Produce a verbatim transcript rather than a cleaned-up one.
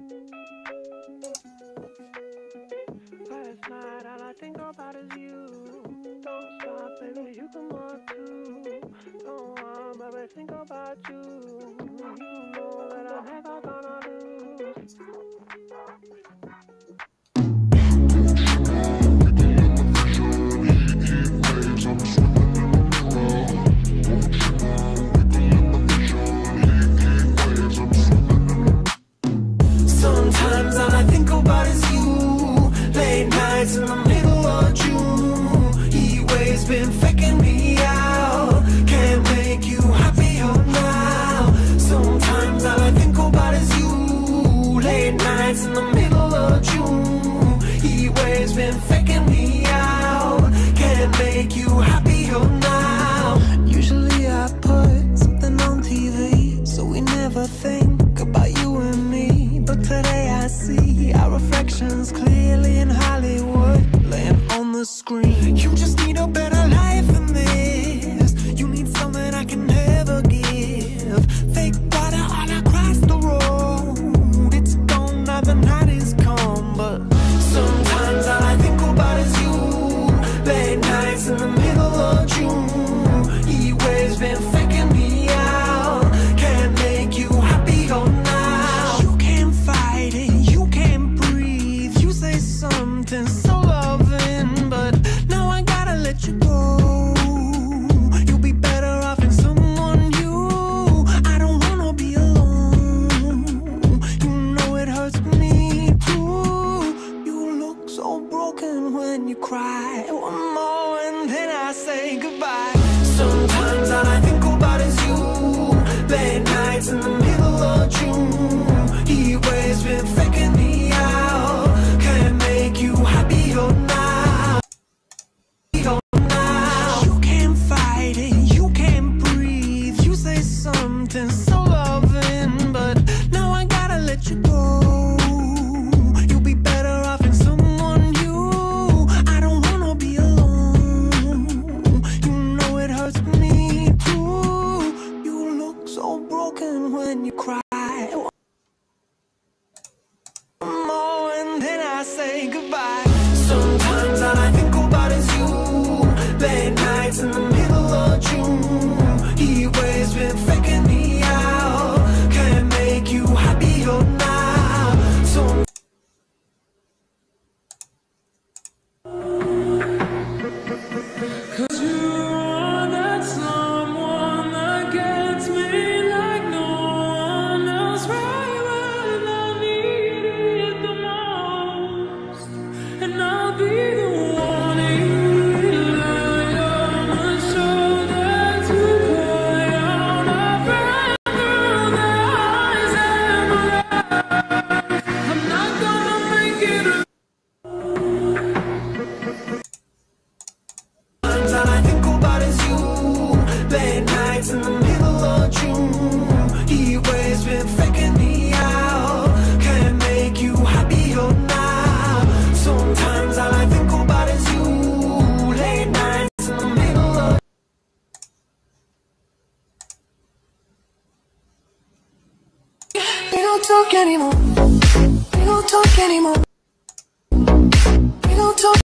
Last night all I think about is you. Don't stop, baby, you can walk too. Don't want, baby, think about you. You know that I'm never gonna lose. Sometimes all I think about is you. Late nights in the middle of June. Heat waves been faking me out. Can't make you happier now. Sometimes all I think about is you. Late nights in the middle of June. Heat waves been faking me out. Can't make you happier now. Usually I put something on T V, so we never think about you and me. But today I see our reflections clearly in Hollywood, laying on the screen. You just need a better life than this. You need something I can never give. Fake water all across the road. It's gone now, the night is come. But sometimes all I think about is you. Late nights in the middle of June. Heat waves been faking me out. Can't make you happier now. You can't fight it, you can't breathe. You say something so loving, but now I gotta let you go. You'll be better off in someone new. I don't wanna be alone. You know it hurts me too. You look so broken when you cry. One more and then I say goodbye. Sometimes all I think about is you. Late nights in the middle of June. Heat waves been faking me out. Can't make you happier now. Now. You can't fight it, you can't breathe. You say something so loving, but now I gotta let you go. You'll be better off in someone new. I don't wanna be alone. You know it hurts me too. You look so broken when you cry. One more and then I say goodbye. Sometimes all I think about is you. Late nights in the middle of June. Heat waves been faking me out. Can't make you happier now. So Cause you're that someone that gets me like no one else, right when I need it the most. And I'll be the one you rely on, the shoulder to cry out. I've ran through the highs and lows. I'm not gonna make it. sometimes all I think about is you. Late nights in the middle of June. Heat waves been faking me out. Can't make you happier now. Sometimes all I think about is you. Late nights in the middle of We don't talk anymore. We don't talk anymore. We don't talk